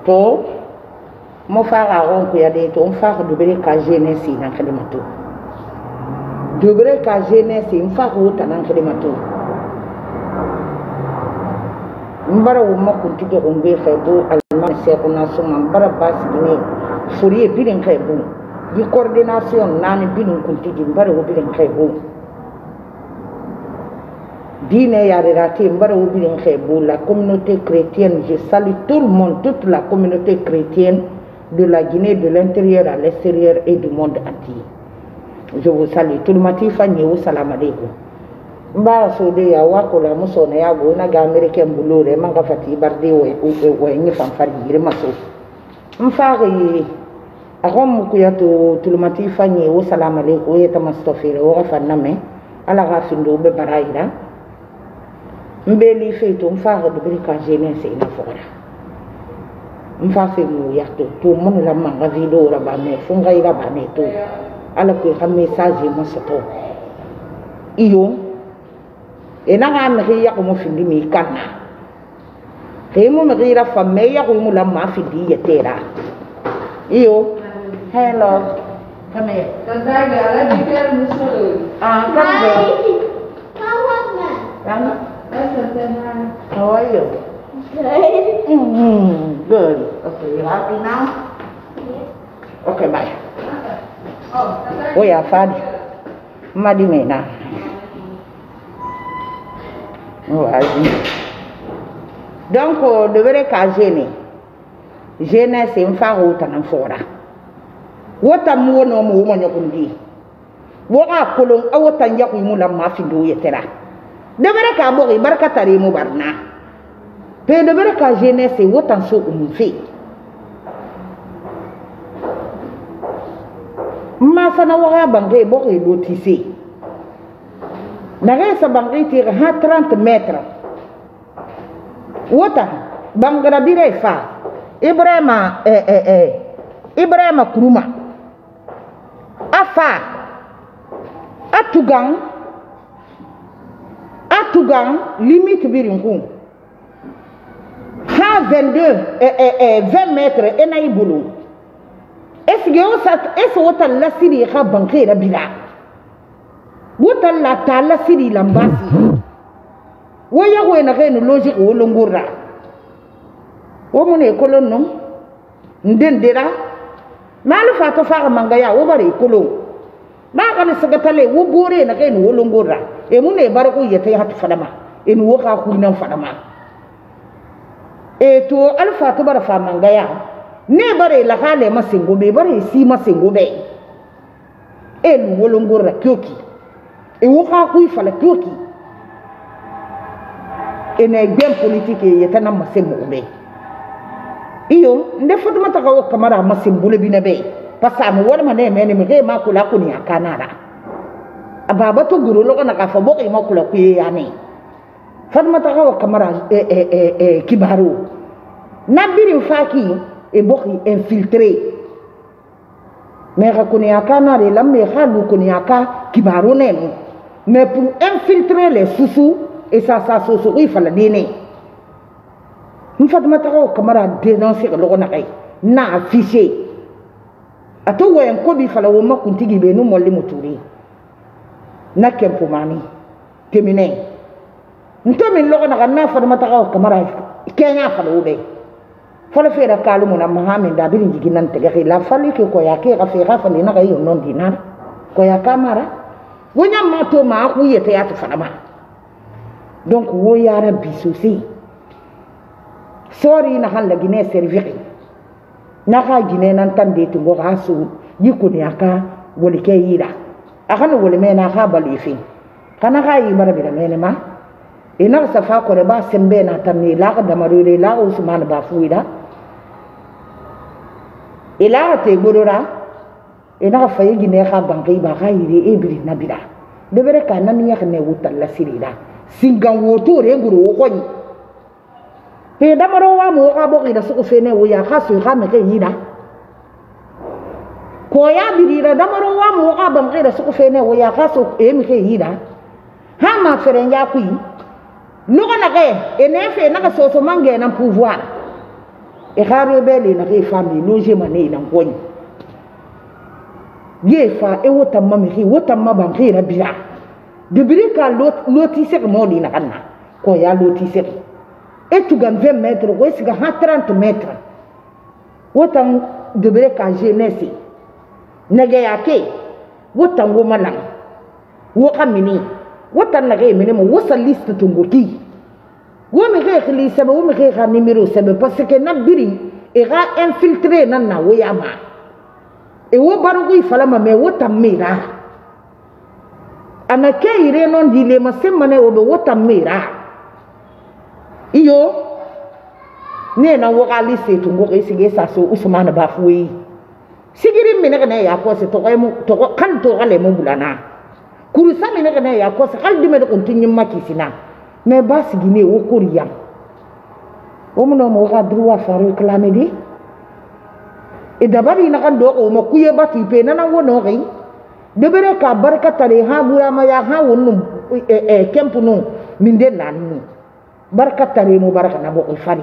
to mo fara ron ko ya de to on fara dobere ka jeunesse nan kalimato dobere ka jeunesse on fara uta nan kalimato mbara wo makunti do on be fa bo alma se ko na so man bara bas dine furiye bidin kai bo di coordination nan bidin kunti di mbara wo bidin kai bo dine ya relati mbara wo bidin kai bo la communauté chrétienne. Je salue tout le monde, toute la communauté chrétienne de la Guinée, de l'intérieur à l'extérieur et du monde entier. Je vous salue tout le matin. Fanny, salam alaikum. Mba sode ya wako la muso na yago na ga American bulure manga fati barde we nyi fanfari yire maso mfari akom ku ya to tulumati Fanny o salam alaikum ya tamastofere o fanna me ala ga findo be baraira mbeli feto mfari de brika jeunesse ina fora mfasi mu ya to mon la manga video ra ba me funga ira ba me to ala ko ha message mo soto iyo ena ga me ya ko mo findi mi kana ke mo me gira fa me ya ko mo la ma findi yetera iyo hello come here Tandaga la diker musul come here how are you good okay you happy now okay bye oh ya fadi madi mena donc devrait caser jeunesse en faro tan fora wota mo no mo mo nyakundi woka kolon awota nyaku mu la mafindo yetera devrait ka bo barka tare mu barna pe devrait ka jeunesse wota so umfi ma sana waka bange bo ke do tissé nagay sa bangi tira ha 30 metres wota bangra bire fa Ibrahima Ibrahima kuruma afa atugang limite birinku ha 20 metres ena ibulu est-ce wota la siri ha bangi ra bila wota la tala siri lambasi woya wena reno logique wo longora wo mune kolon non ndendera malu fato faga mangaya wo bare kolon ba kana sagatale wo bore na reno wo longora e mune barako yete hatu fadama en wo ka kuinan fadama e to alfa to bara fa mangaya ne bare la hale masingo be bare si masingo be en wo longora kyoki e wo ka kui fala kyoki ene gem politique yetana masembo be iyo nde fotuma taka kamara masembo le binabe pasa mo wala mane mene me ma kula kuni akanara ababa to guru lo kana ka fa boki ma kula ku yani fatuma taka kamara kibaru nabiri faki e boki infiltré mais kuni akanara la me khalu kuni aka kibaru nenu mais pour infiltrer les sous et ça il fallait dîner. Nous faisons maintenant camarade dénoncer le ronakay, na affiché. A tout ouais un cobi fallait au moins continuer nous molli moturi. Na kempo mani, terminé. Nous terminons le ronakay na faisons maintenant camarade Kenya fallait oubé. Fallait faire un calme on a Mohamed d'abord dit qu'il n'en tegari la fallu que koyake rafera fallait na gayo non dinar koyaka mara. Wonya mato ma ku yete atu falama. Donc wo yara bisousi sori na hal la Guinée servir na ka Guinée nan tande to go rasu yikuni aka woli ke yira akana woli mena ka balifi kana ka yi mara bira mena ma ina safa ko ba sembe na tamni la ka damarure la Ousmane ba fuida ila te gorora ina fa yi Guinée ka bangi ba ka yiri ebri na bira de bere ka nan ya ne wutal la sirida singan woto re guru ko ni he damaro wa mo ka bo ida su fene wo ya khasu ka me ke yida ko ya bidira damaro wa mo ka bam ida su fene wo ya khasu e me ke yida ha ma fere nya ku yi no kana ke ene fe na ka so so mange na pouvoir e gare bele na ge family loge mane na ngoni ye fa e wota mami ri wota mabam ri rabia de brika loti se mo di na kana ko ya loti se e tu gam 20 mètres ko siga 30 mètres wota de brika jeunesse nage yake wota ngoma lang wo kamini wota nage mene mo wosa liste tungoki wo me ge li sebe wo me ge ga numéro sebe parce que na biri e ga infiltrer nan na wo yama e wo baru ko falama me wota mira ana ke ire non di le masemane wo be wota mira iyo ne na wo ga liste tungoki sige sa so usmana ba fuyi sigiri mine kana ya ko se to kan to gale mo bulana kurusa mine kana ya ko se kal dime ko tinyi makisina me ba sigine wo koriya o mo mo ga droit fa réclamer di e dabari na kan do ko mo kuye bati pe na wono ri de bere ka barka tare ha bura ma ya ha wonno kempu no min den nan barka tare mo barka na bo ko fani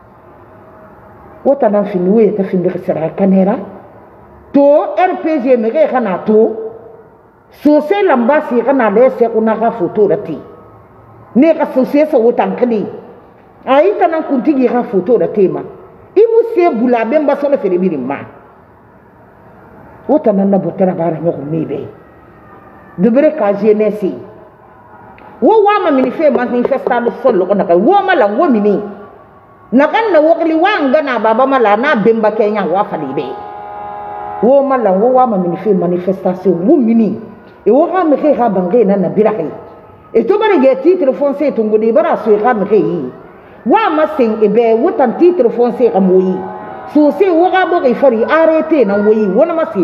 wota nan finwe ta finde ko sera kanera to RPG me ge kana to so se lambasi kana le se kuna ga photo rati ne ka so se so wotan kali ai tanan kuntigi ga photo rati ma imu se bula bemba so le fere birima wotan na botara bara mo mebe de bere ka jeunesse wo wa ma mini fe manifestado solo ko na ka wo ma la wo mini na kan na wo kali wanga na baba mala na bemba kenya wa falibe wo mala wo wa ma mini fe manifestation wo mini e wo ga me ge ga bange na birahi e to bare ge titre foncier to ngodi bara so ga me ge yi wa ma sing e be wo tan titre foncier ga moyi so se wo ga bo ge fari arrêter na woyi wona ma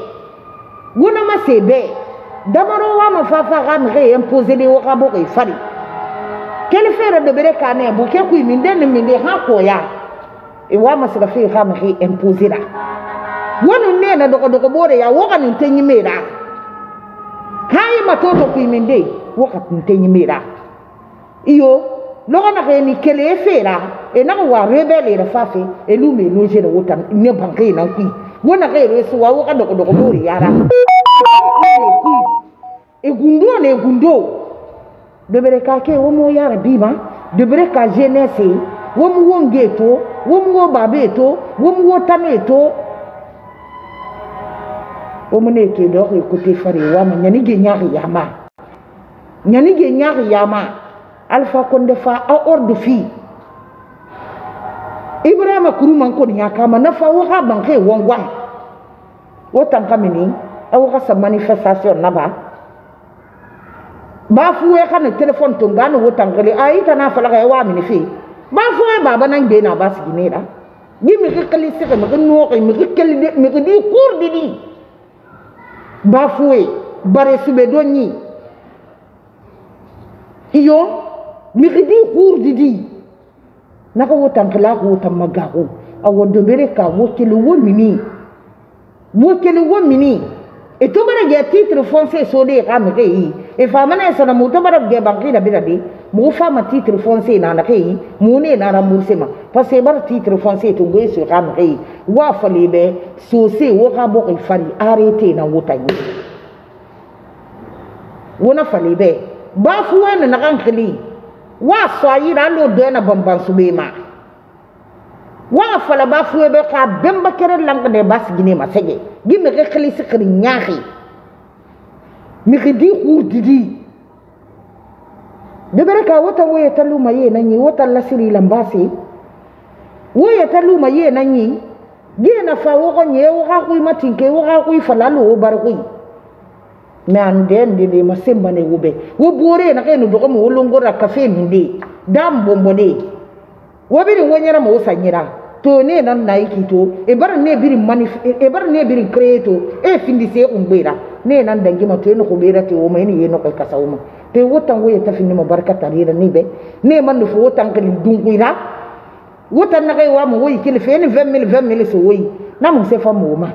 se be damaro wa ma fa ga me ge imposer de wo ga bo ge fari quel faire de bere kane bu ke ku min den min de ha ko ya e wa ma se ga fe ga me ge imposer la wonu ne na doko bore ya woka ntenyi mera hayi matoto kuimende woka ntenyi mera iyo loga na ke ni kele fera e na wa rebele ra fafe e lu me loje na wota ne banke na ku wona ke resu wa woka doko bore yara e gundo de bere ka ke wo mo yara biba de bere ka jeunesse wo mo wongeto wo mo babeto wo mo tameto o mone ke do ko côté fari wa ma nyani ge nyaari yama alfa konde fa a ordre fi ibrahima kuruman ko nya kama na fa wa ban ke wongwa o tan kamini aw ga sa manifestation na ba fuwe kana telephone to ngano wo tan kale ai tana fa la wa mini fi ba fuwe baba nan be na ba sigine da gimi ke kali se ko no ko mi ke kali de mi di cour di bafoué bare sube doni iyo mi khidi khour didi naka wotan kala ko tamagago awo do bere ka wotelu wo mini e to bare ge titre foncier so de ga me yi e fa mana sa na mo to bare ge banki da biradi mo fa ma titre foncier na yi mo ne na rembourser ma parce que bar titre foncier to go sur ga me yi wa fali be so se wo ga bo ko fari arrêter na wotan wona fali be ba fu wana na kan khili wa so ayira lo do na bamban subema wa fala ba fu be ka bemba kere lang de bas gine ma sege gimme ke khili sikri nyaahi mi khidi khur didi de bereka wata woye talu maye nanyi wata lasiri lambasi woye talu maye nanyi gina fa wo nye wo ga ku matinke wo ga ku fala lo bar ku me anden de ma semba ne wobe wo bore na kenu do mo longora cafe minde dam bombode wo biri wonyara mo sanyira to ne nan na ikito e bar ne biri e bar ne biri creato e findi se umbera ne nan dangi ma to no ko bera te o mai ni no ko kasawuma te wotan wo yeta finni mo barkata rira ni be ne man no wotan kali dunguira wotan na kay wa mo woyi kile fe ni 20 000 so woyi na mo se fa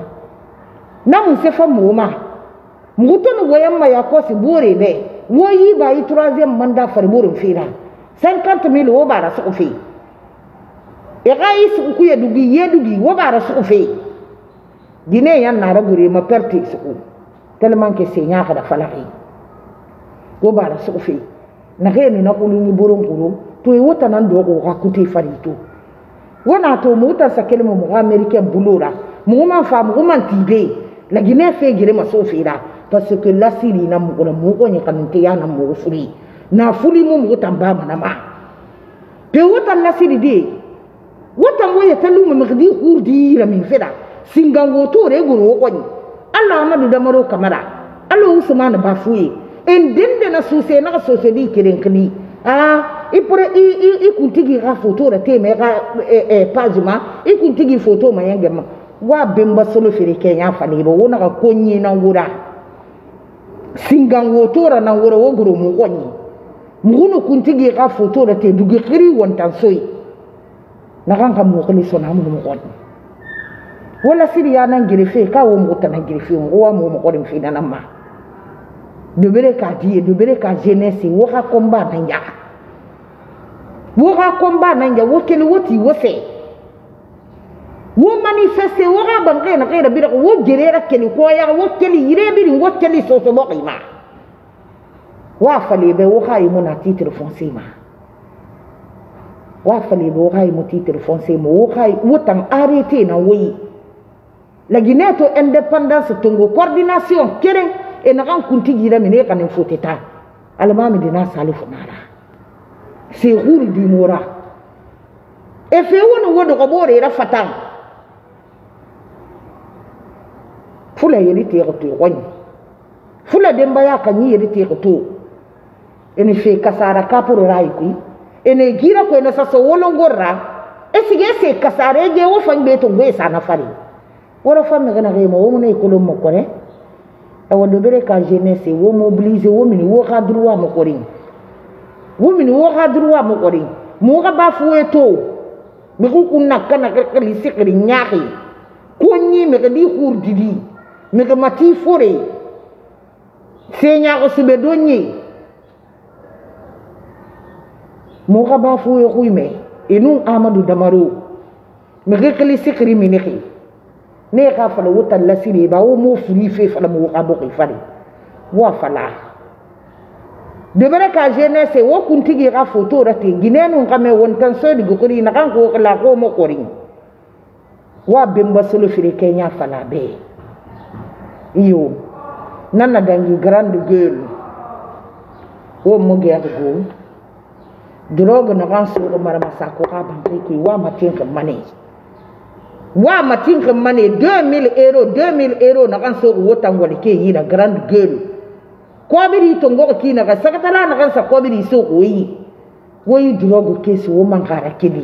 mo ma mutono woyamma ya kosi bore be woyi ba yi 3e mandat far bore fira 50 000 wo bara so fi e gai su ku yedugi wo bara su fe gine yan na ragure ma perte su tellement que c'est nya kada falaki wo bara su fe na ge ni na kulu ni boron kuro to e wota nan do ko ka kuti farito wona to muta sakele mo américain bulura mo ma fa mo man tibe la Guinée fait gire ma sofira parce que la Syrie na mo ko ni kan te ya na mo fuli na fuli mo tamba mana ma pe wota la Syrie de wota mo ya talu mo ngdi hurdi ra min feda singa woto re goro ko ni Allah amadu damaro kamara Allah usman ba fuye en dende na sose na sose di kiren kini i pore i kuntigi ga photo ra te me ga page ma i kuntigi photo ma yange ma wa bemba solo fere kenya fani bo wona ka konyi na wura singan wotora na wura wogoro mu konyi muno kuntigi ga photo ra te dugi khiri wontan soyi na kan ka mu khali sona mu konyi wala siriya nan girefe ka wo mu tan girefe wo mu ko dem fi na ma dobere ka die dobere ka jeunesse wo ka komba na ya wo ka komba na ya wo kele woti wo se wo manifeste wo ga banke na kera bi wo gerera kele ko ya wo kele yire bi wo kele so so mo qima wa fali be wo khay mo na titre foncier ma wa fali be wo khay mo titre foncier mo wo khay wo tan arrêté na woyi la Guinée to indépendance tongo coordination keren e na kan kuntigi da mine kan foteta almami dina salifu nara c'est roule du mora e fe wono wodo ko bore ra fatan fula yeli te ko to woni fula demba ya kan yeli te ko to ene fe kasara kapuro rai ku ene gira ko ene saso wolo ngorra e sige se kasare je wo fangbe to ngwe sana fari wala femme gana remo wo ne ko lo mo ko ne e wo dobere ka jeunesse wo mobiliser wo mini wo ka droit mo ko ring wo mini wo ka droit mo ko ring mo ga ba fu eto mi ko kunna kana ka li sikri nyaaki ko nyi me ga di khur didi me ga mati fore se nya ko sube do nyi mo ga ba fu e khuyme enu Amadou Damaro me ga li sikri mi neki ne ka fala wuta la siri ba wo mo furi fe fala mo ka bo ko fali wa fala de baraka jeunesse wo kuntigi ga photo rate ginenu ngame won tan so di gokori na kan ko la ko mo kori wa bemba solo firi kenya fala be iyo nana dangi grande gueule wo mo ge go drogue na kan so mara masako ka ban ki wa matin ka mane wa matin kan mane 2000 euros na kan so wotan wali ke yi na grande gueule ko biri to ngo ki na ka sakatala na kan sa ko biri so ko yi woyi drogue ke so wo man kara kili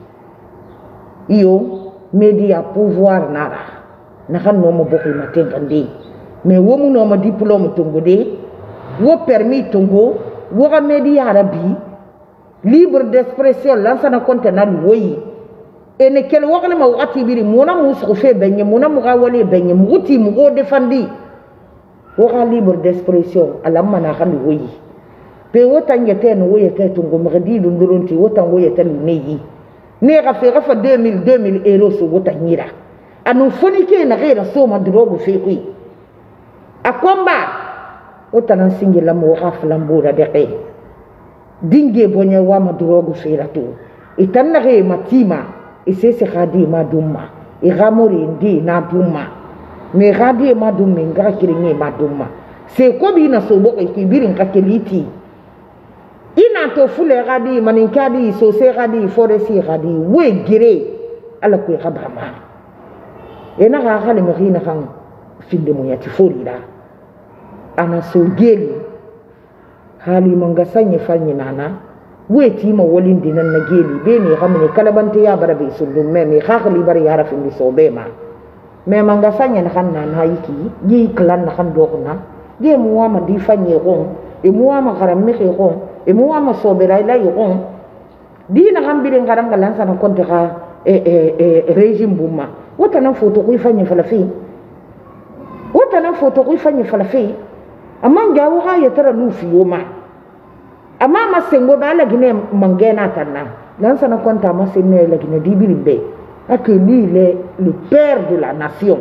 iyo media pouvoir nara na kan no mo bokki matin kan de mais wo mu no ma diplôme to ngo de wo permis to ngo wo ga media arabi libre d'expression lansana contenant woyi ene kel wakle ma wati biri mona musu fe benye mona muga wale benye muti mugo defandi waka libre d'expression alamma na kan woyi pe wota ngete no woyi te tungo magdi dunduronti wota woyi te neyi ne ga fe 2000 euros so wota nyira anu foni ke na gera so ma drogo fe kui akomba wota nan singila mo ga flambura de ke dinge bonya wa ma drogo fe ratu itanna ge matima ese se khadi madumma e gamori ndi na dumma me khadi madumma ngara kiringe madumma se ko bi na so bo ke birin ka keliti ina to fule khadi manin kadi so se khadi foresi khadi we gire ala ko khabama ena ga khale me khina khang finde mo yati forida ana so geli hali manga sanye fanyi nana weti ma wolin dinan na geli be ne gamne kalabante ya barabe sundum me khakli bari ya rafin bi sobe ma me manga sanya na kan na yiki gi klan na kan dokna ge muama di fanye gon e muama garam me gon e muama sobe rai la gon di na kan bi ngaram galan sana konte ka régime buma wota na foto ko fanye falafi wota na foto ko fanye falafi amanga wa ya tara lufi yoma amma masengo bala gine mangena tanna Lansana Conta Massene la Guinée d'Ibirimbe, que lui, il est le père de la nation.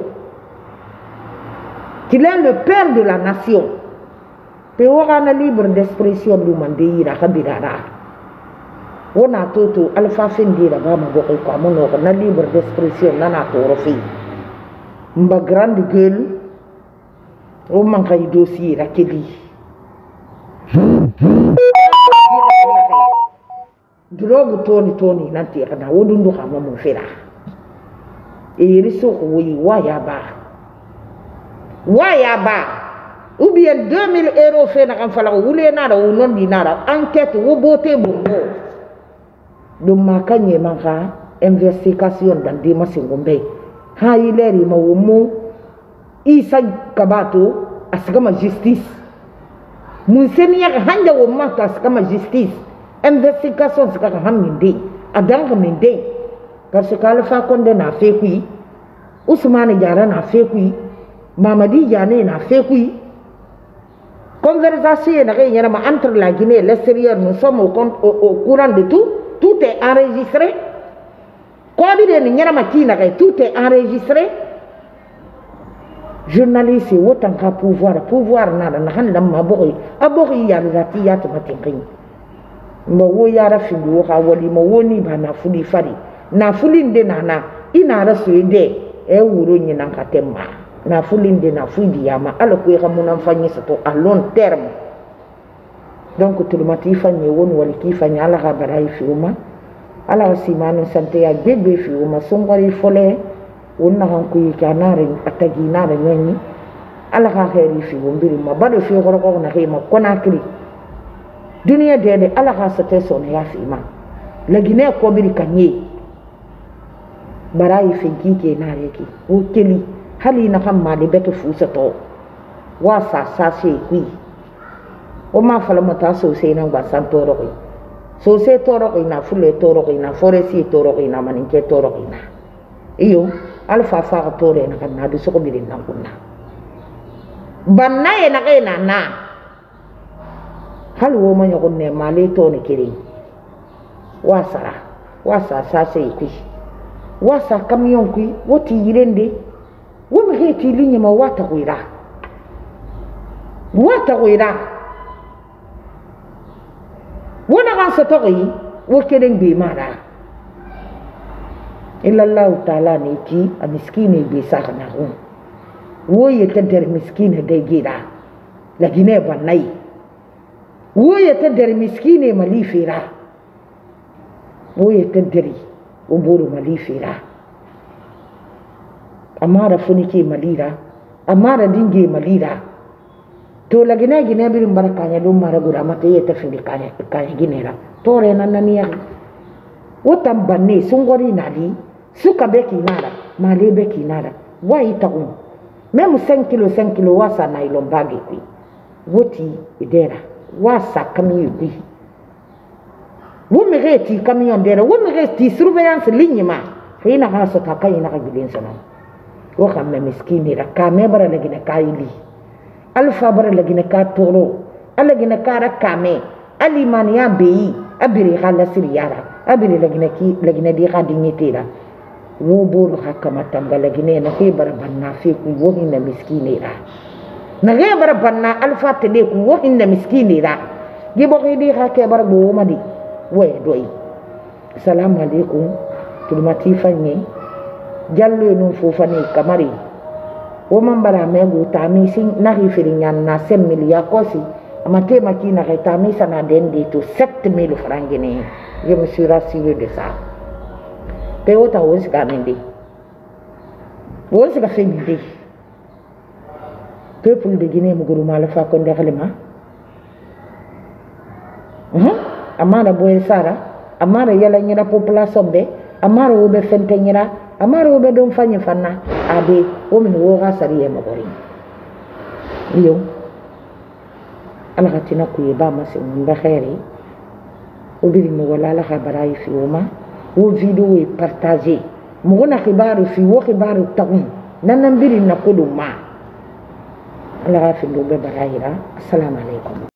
Qu'il est le père de la nation. Pe wagana libre d'expression l'Umandeira Kabirara. On a tout Alpha Fendira Bama Boko Kamono, na libre d'expression, nana Torofi. Mba grande gueule, on manque un dossier, la Kelly. Drogue Tony, Nantirana, Odundu Hamon Fera. Et Risso, oui, Wayaba. Ou bien 2000 € fait dans un ou les nada ou non dinara, enquête ou beauté bongo. Donc, ma cagne manca, investigation dans des massingombe. Ha il est ma womo, Isa Kabato, asgama justice. Mon seigneur hanja wo mata asgama justice. Investigation c'est quand haminde, adang haminde. Parce qu'Alpha Condé n'a fait qui, Ousmane Diarra n'a fait qui, Mamadi Diané n'a fait qui. Conversation entre la Guinée et l'extérieur, nous sommes au courant de tout. Tout est enregistré. Tout est enregistré. Journaliste, autant qu'à pouvoir nada, abori yarati yatu matinkin. Mbo yara findu wali mawoni bana fuli fari. Na fulinde nana, inara suede, wuro nyina katemma. Na fulinde na fuidi yama ala ko xamuna fagni sato à long terme. Donc tout le mati fagni won wali ki fagni ala ga baray fiuma ala simanu sante ya bebe fiuma songari fole wonna han ko yikanare atagi na da nyani ala ga xeri fi wombiri ma bado fi xoro ko na xima Conakry dunia de ala ga sate son ya fima la Guinée ko biri kanye baray fi ki ke na reki o keli hali na kam ma de beto fusa to wa sa se kui o ma fala mata so se na ba san toro ko so se toro ko na fule toro ko na foresi toro ko na maninke toro ko na iyo alfa fa tore na kan na du so ko birin na kunna banna e na ke na hal wo ma nyoko ne male to ne kiri wa sa se kui wa sa camion kui woti yirende wama heti linya ma wata kuira wana kan satoki wo keden be mara illa Allah taala ne ki a miskine be saka na hu wo yete der miskine de gira la Guinée banai wo yete der miskine malifira wo yete deri wo buru malifira amara funike malira amara dinge malira to la Guinée birin barakanya dum mara gura mata yeta findi kanya Guinée la tore nananiya wotam banne sungori nali suka beki nada male beki nada wa itaun même 5 kg wasa na ilombage kui woti idera wasa kamiyo kui womereti camion dera womereti surveillance ligne ma fina haso takai na gilen sana wakam na miskini ra kame bara lagi na kaili alfa bara lagi na ka toro alagi na kara kame alimania bei abiri hala siriyara abiri lagi na di ka dignitera wo bolu hakama tanga lagi na ke bara banna fe ku wo na miskini ra na ke bara banna alfa tede ku wo na miskini ra gibo ke di ha ke bara bo madi we doi assalamu alaikum tulmati fanye jallo no fofani kamari wo mambara mego tami sing na rifirinyan na 5 ya kosi amate makina ka tami sana dendi to 7000 francs guinéens je me suis rassuré de ça pe wota wos ka mende wos ka femide peuple de Guinée muguru mala fa ko ndekalema amara boy sara amara yala nyina population be amara wo be fente nyina amara wo be don fanye fanna ade wo min wo ga sariye magori iyo ala katina ku ba mase mba khairi o biri mo wala la khabara fi woma wo video e partager mo gona khibaru fi wo khibaru tagun nanan biri na koduma ala ga fi do be barayira assalamu alaikum